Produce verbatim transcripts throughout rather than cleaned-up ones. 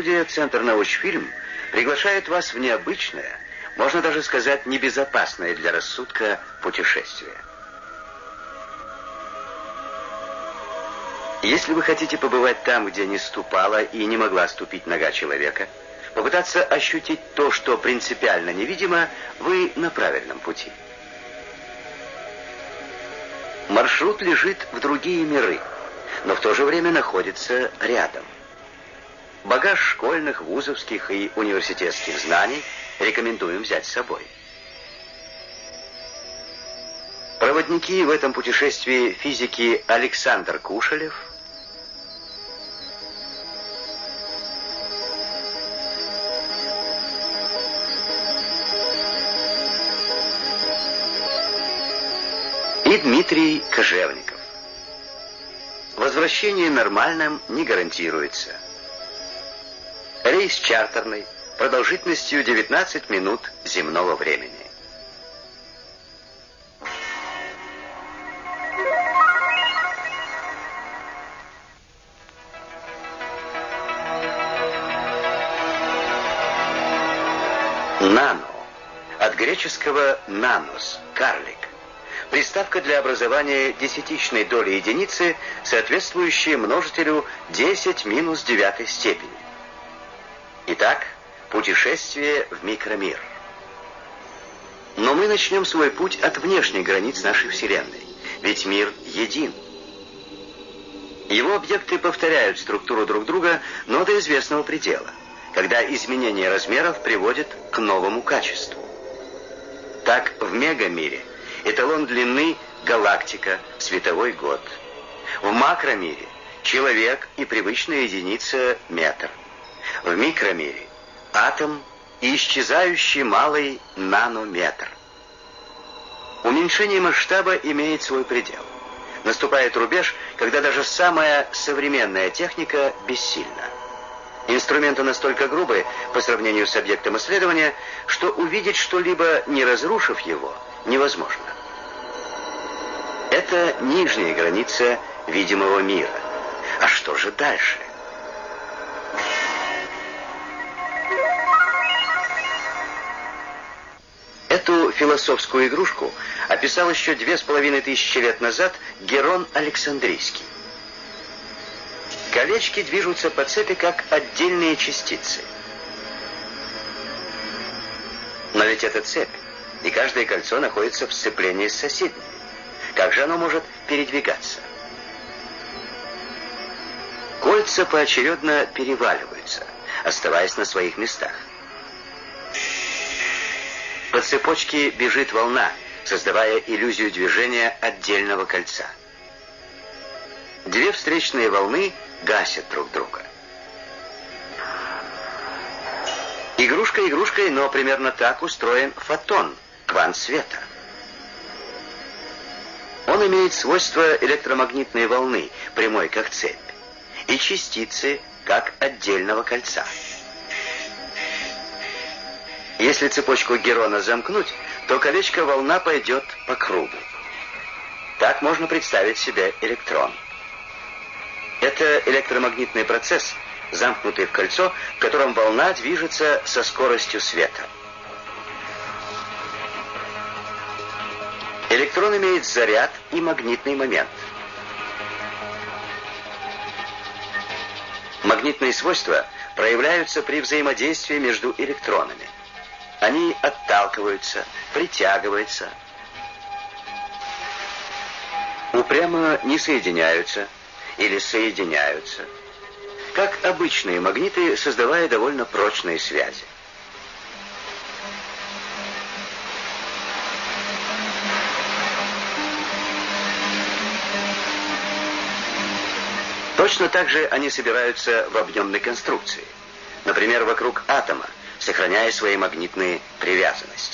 Киностудия «Центр Научфильм» приглашает вас в необычное, можно даже сказать, небезопасное для рассудка путешествие. Если вы хотите побывать там, где не ступала и не могла ступить нога человека, попытаться ощутить то, что принципиально невидимо, вы на правильном пути. Маршрут лежит в другие миры, но в то же время находится рядом. Багаж школьных, вузовских и университетских знаний рекомендуем взять с собой. Проводники в этом путешествии физики Александр Кушелев, и Дмитрий Кожевников. Возвращение нормальным не гарантируется. Рейс чартерный, продолжительностью девятнадцать минут земного времени. Нано. От греческого «нанос» — карлик. Приставка для образования десятичной доли единицы, соответствующая множителю десять минус девятой степени. Итак, путешествие в микромир. Но мы начнем свой путь от внешних границ нашей Вселенной, ведь мир един. Его объекты повторяют структуру друг друга, но до известного предела, когда изменение размеров приводит к новому качеству. Так, в мегамире эталон длины — галактика, световой год. В макромире — человек и привычная единица — метр. В микромире — атом и исчезающий малый нанометр. Уменьшение масштаба имеет свой предел. Наступает рубеж, когда даже самая современная техника бессильна. Инструменты настолько грубы по сравнению с объектом исследования, что увидеть что-либо, не разрушив его, невозможно. Это нижняя граница видимого мира. А что же дальше? Эту философскую игрушку описал еще две с половиной тысячи лет назад Герон Александрийский. Колечки движутся по цепи как отдельные частицы. Но ведь это цепь, и каждое кольцо находится в сцеплении с соседними. Как же оно может передвигаться? Кольца поочередно переваливаются, оставаясь на своих местах. По цепочке бежит волна, создавая иллюзию движения отдельного кольца. Две встречные волны гасят друг друга. Игрушка игрушкой, но примерно так устроен фотон, квант света. Он имеет свойство электромагнитной волны, прямой как цепь, и частицы, как отдельного кольца. Если цепочку Герона замкнуть, то колечко-волна пойдет по кругу. Так можно представить себе электрон. Это электромагнитный процесс, замкнутый в кольцо, в котором волна движется со скоростью света. Электрон имеет заряд и магнитный момент. Магнитные свойства проявляются при взаимодействии между электронами. Они отталкиваются, притягиваются, упрямо не соединяются или соединяются, как обычные магниты, создавая довольно прочные связи. Точно так же они собираются в объемной конструкции, например, вокруг атома, сохраняя свои магнитные привязанности.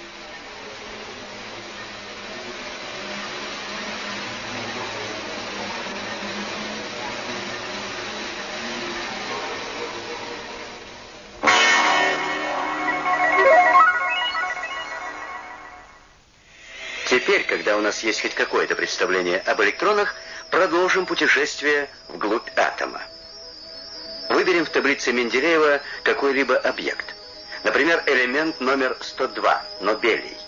Теперь, когда у нас есть хоть какое-то представление об электронах, продолжим путешествие вглубь атома. Вы Выберем в таблице Менделеева какой-либо объект. Например, элемент номер сто два, нобелий.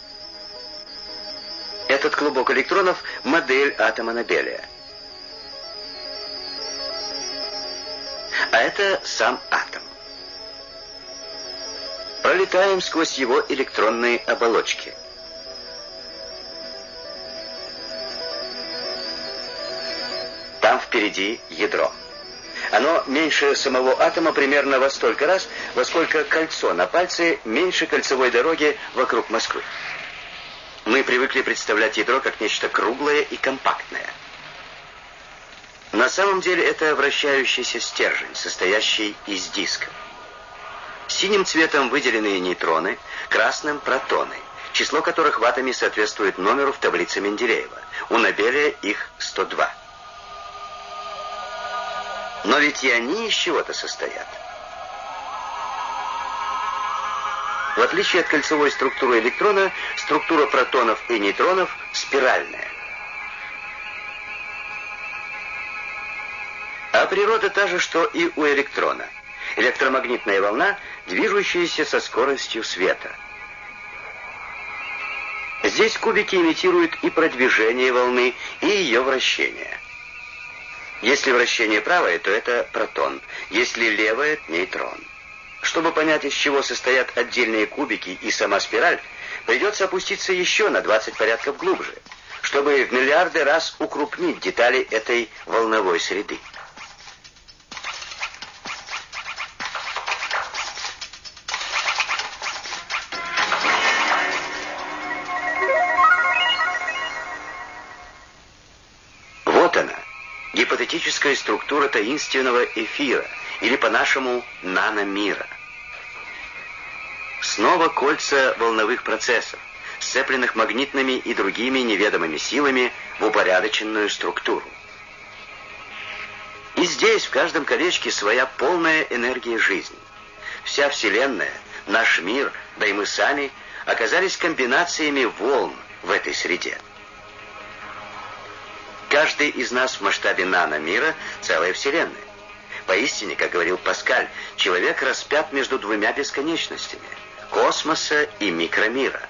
Этот клубок электронов – модель атома нобелия. А это сам атом. Пролетаем сквозь его электронные оболочки. Там впереди ядро. Оно меньше самого атома примерно во столько раз, во сколько кольцо на пальце меньше кольцевой дороги вокруг Москвы. Мы привыкли представлять ядро как нечто круглое и компактное. На самом деле это вращающийся стержень, состоящий из дисков. Синим цветом выделенные нейтроны, красным протоны, число которых в атоме соответствует номеру в таблице Менделеева. У нобелия их сто два. Но ведь и они из чего-то состоят. В отличие от кольцевой структуры электрона, структура протонов и нейтронов спиральная. А природа та же, что и у электрона. Электромагнитная волна, движущаяся со скоростью света. Здесь кубики имитируют и продвижение волны, и ее вращение. Если вращение правое, то это протон, если левое — нейтрон. Чтобы понять, из чего состоят отдельные кубики и сама спираль, придется опуститься еще на двадцать порядков глубже, чтобы в миллиарды раз укрупнить детали этой волновой среды. Вот она, гипотетическая структура таинственного эфира, или по-нашему наномира. Снова кольца волновых процессов, сцепленных магнитными и другими неведомыми силами в упорядоченную структуру. И здесь в каждом колечке своя полная энергия жизни. Вся Вселенная, наш мир, да и мы сами оказались комбинациями волн в этой среде. Каждый из нас в масштабе наномира — целая Вселенная. Поистине, как говорил Паскаль, человек распят между двумя бесконечностями — космоса и микромира.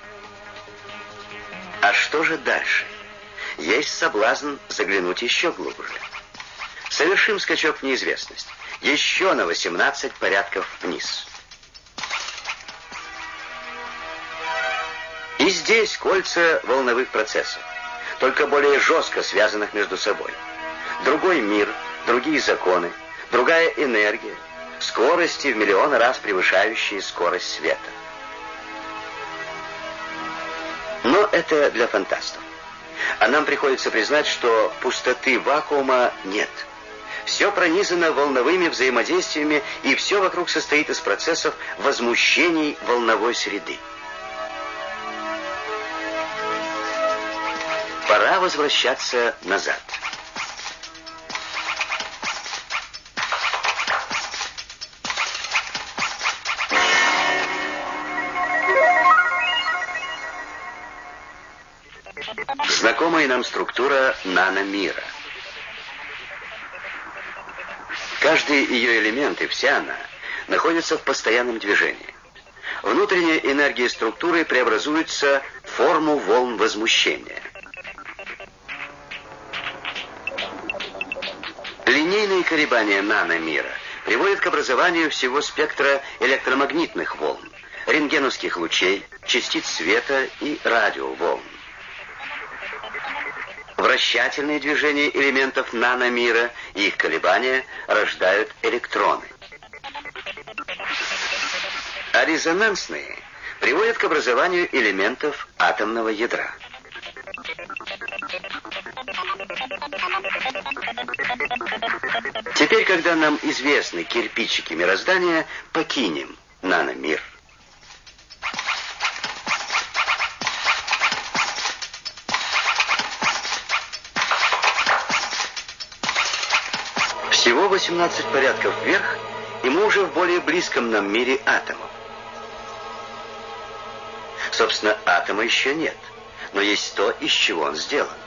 А что же дальше? Есть соблазн заглянуть еще глубже. Совершим скачок в неизвестность. Еще на восемнадцать порядков вниз. И здесь кольца волновых процессов, только более жестко связанных между собой. Другой мир, другие законы, другая энергия, скорости в миллионы раз превышающие скорость света. Но это для фантастов. А нам приходится признать, что пустоты вакуума нет. Все пронизано волновыми взаимодействиями, и все вокруг состоит из процессов возмущений волновой среды. Пора возвращаться назад. Знакомая нам структура наномира. Каждый ее элемент и вся она находятся в постоянном движении. Внутренняя энергия структуры преобразуется в форму волн возмущения. Линейные колебания наномира приводят к образованию всего спектра электромагнитных волн, рентгеновских лучей, частиц света и радиоволн. Вращательные движения элементов наномира и их колебания рождают электроны. А резонансные приводят к образованию элементов атомного ядра. Теперь, когда нам известны кирпичики мироздания, покинем наномир. Всего восемнадцать порядков вверх, и мы уже в более близком нам мире атомов. Собственно, атома еще нет, но есть то, из чего он сделан.